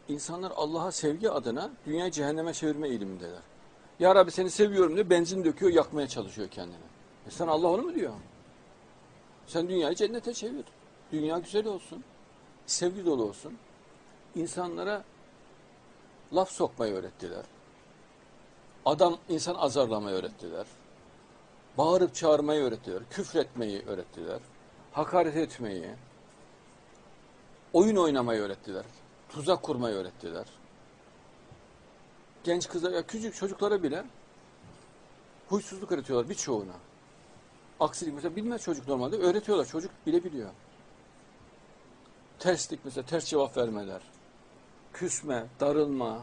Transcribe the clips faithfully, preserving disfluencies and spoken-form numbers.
İnsanlar Allah'a sevgi adına dünyayı cehenneme çevirme eğilimindeler. Ya Rabbi seni seviyorum diye benzin döküyor, yakmaya çalışıyor kendini. E sen Allah onu mu diyor? Sen dünyayı cennete çevir. Dünya güzel olsun. Sevgi dolu olsun. İnsanlara laf sokmayı öğrettiler. Adam, insan azarlamayı öğrettiler. Bağırıp çağırmayı öğrettiler. Küfretmeyi öğrettiler. Hakaret etmeyi, oyun oynamayı öğrettiler. Tuzak kurmayı öğrettiler. Genç kızlar, ya küçük çocuklara bile huysuzluk öğretiyorlar birçoğuna. Aksilik mesela bilmez çocuk normalde, öğretiyorlar. Çocuk bile biliyor. Terslik mesela, ters cevap vermeler. Küsme, darılma.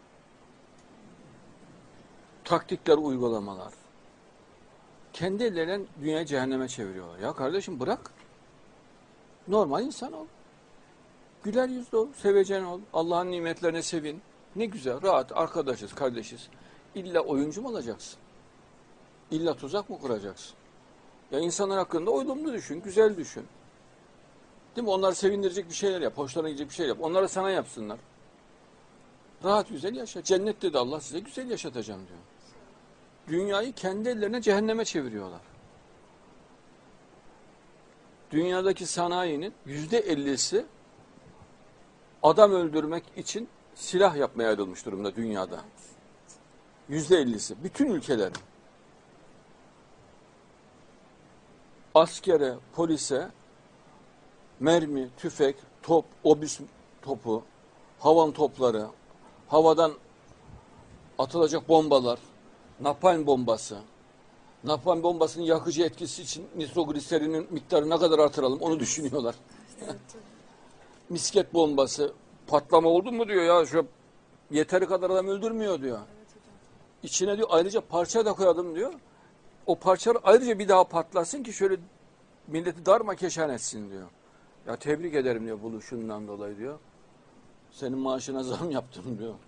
Taktikler, uygulamalar. Kendi elleriyle dünyayı cehenneme çeviriyorlar. Ya kardeşim bırak. Normal insan ol. Güler yüzlü ol, sevecen ol. Allah'ın nimetlerine sevin. Ne güzel, rahat, arkadaşız, kardeşiz. İlla oyuncu mu olacaksın? İlla tuzak mı kuracaksın? Ya insanlar hakkında olumlu düşün, güzel düşün. Değil mi? Onları sevindirecek bir şeyler yap, hoşlarına gidecek bir şey yap. Onları sana yapsınlar. Rahat, güzel yaşa. Cennette de Allah size güzel yaşatacağım diyor. Dünyayı kendi ellerine cehenneme çeviriyorlar. Dünyadaki sanayinin yüzde ellisi adam öldürmek için silah yapmaya ayrılmış durumda dünyada. Yüzde ellisi. Bütün ülkelerin. Askere, polise mermi, tüfek, top, obüs topu, havan topları, havadan atılacak bombalar, napalm bombası. Napalm bombasının yakıcı etkisi için nitrogliserinin miktarını ne kadar artıralım onu düşünüyorlar. Misket bombası, patlama oldu mu diyor ya, şu yeteri kadar adam öldürmüyor diyor. İçine diyor ayrıca parça da koyalım diyor. O parçalar ayrıca bir daha patlasın ki şöyle milleti darmakeşan etsin diyor. Ya tebrik ederim diyor buluşundan dolayı diyor. Senin maaşına zam yaptım diyor.